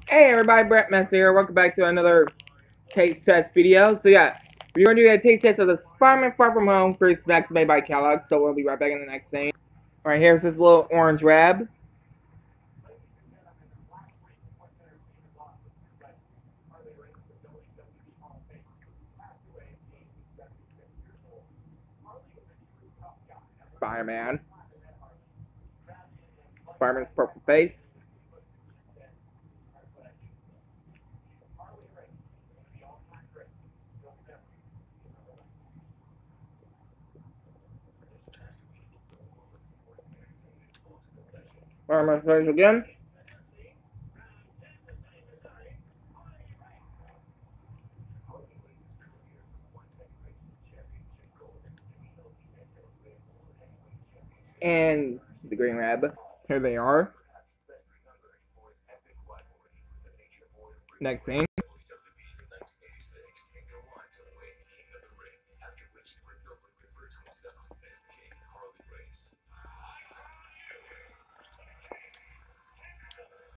Hey everybody, Brett Messer here. Welcome back to another taste test video. So yeah, we're going to do a taste test of the Spiderman Far From Home fruit snacks made by Kellogg. So we'll be right back in the next scene. Alright, here's this little orange rab. Spider-Man. Spider-Man's purple face. Spider-Man's face again. And the green rab. Here they are. Next scene.